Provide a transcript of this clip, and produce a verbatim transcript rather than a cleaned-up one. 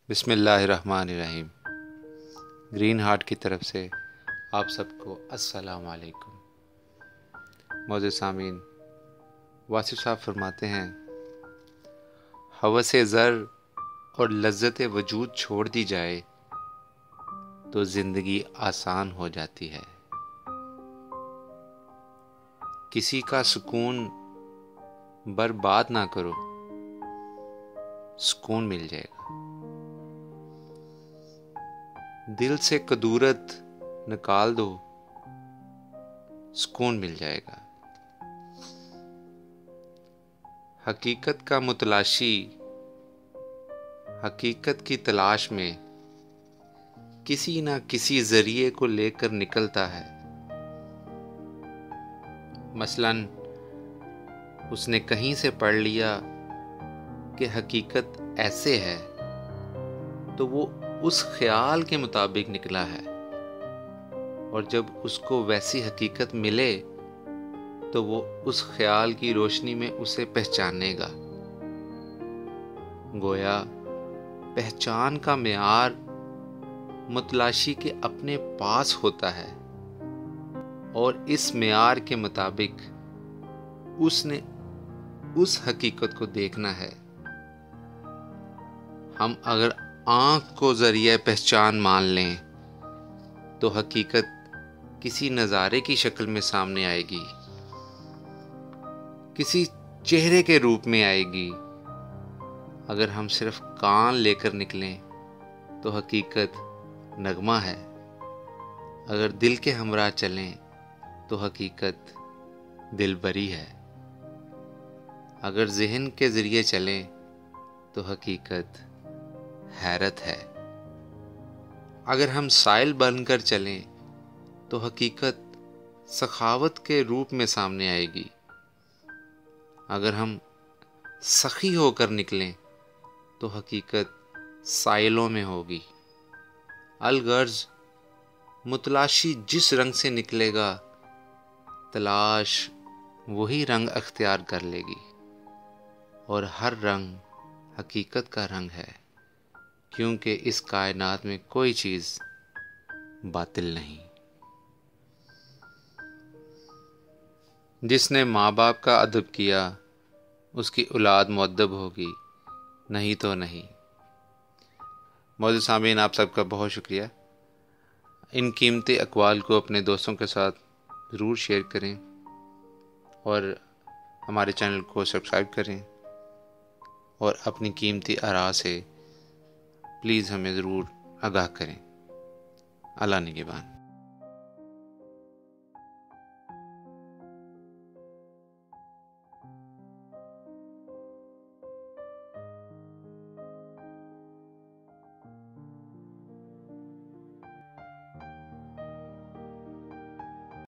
بسم اللہ الرحمن الرحیم۔ گرین ہارٹ کی طرف سے آپ سب کو السلام علیکم۔ معزز سامعین، واصف صاحب فرماتے ہیں، ہوس زر اور لذت وجود چھوڑ دی جائے تو زندگی آسان ہو جاتی ہے۔ کسی کا سکون برباد نہ کرو، سکون مل جائے گا۔ دل سے کدورت نکال دو، سکون مل جائے گا۔ حقیقت کا متلاشی حقیقت کی تلاش میں کسی نہ کسی ذریعے کو لے کر نکلتا ہے۔ مثلاً اس نے کہیں سے پڑھ لیا کہ حقیقت ایسے ہے تو وہ اس خیال کے مطابق نکلا ہے، اور جب اس کو ویسی حقیقت ملے تو وہ اس خیال کی روشنی میں اسے پہچانے گا۔ گویا پہچان کا معیار متلاشی کے اپنے پاس ہوتا ہے، اور اس معیار کے مطابق اس نے اس حقیقت کو دیکھنا ہے۔ ہم اگر آنکھ کو ذریعہ پہچان مان لیں تو حقیقت کسی نظارے کی شکل میں سامنے آئے گی، کسی چہرے کے روپ میں آئے گی۔ اگر ہم صرف کان لے کر نکلیں تو حقیقت نغمہ ہے، اگر دل کے ہمراہ چلیں تو حقیقت دلبری ہے، اگر ذہن کے ذریعے چلیں تو حقیقت حیرت ہے، اگر ہم سائل بن کر چلیں تو حقیقت سخاوت کے روپ میں سامنے آئے گی، اگر ہم سخی ہو کر نکلیں تو حقیقت سائلوں میں ہوگی۔ الغرض متلاشی جس رنگ سے نکلے گا، تلاش وہی رنگ اختیار کر لے گی، اور ہر رنگ حقیقت کا رنگ ہے، کیونکہ اس کائنات میں کوئی چیز باطل نہیں۔ جس نے ماں باپ کا ادب کیا اس کی اولاد مؤدب ہوگی، نہیں تو نہیں۔ معزز سامعین، آپ سب کا بہت شکریہ۔ ان قیمتی اقوال کو اپنے دوستوں کے ساتھ ضرور شیئر کریں، اور ہمارے چینل کو سبسکرائب کریں، اور اپنی قیمتی آراء سے پلیز ہمیں ضرور آگاہ کریں۔ اللہ نگہبان۔